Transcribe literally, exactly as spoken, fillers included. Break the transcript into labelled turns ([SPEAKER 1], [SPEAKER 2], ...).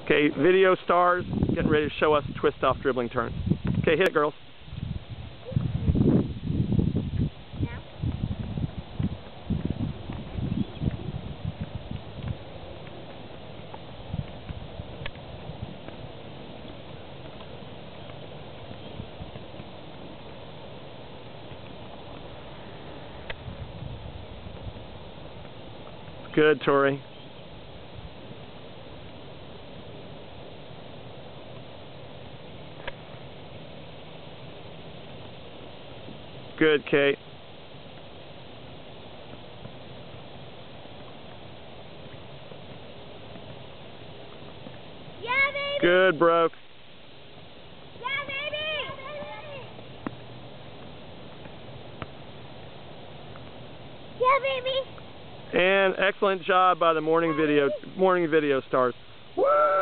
[SPEAKER 1] Okay, video stars, getting ready to show us twist off dribbling turns. Okay, hit it, girls. Good, Tori. Good, Kate.
[SPEAKER 2] Yeah, baby.
[SPEAKER 1] Good, Broke.
[SPEAKER 2] Yeah, baby. Yeah, baby.
[SPEAKER 1] And excellent job by the morning video morning video stars. Woo!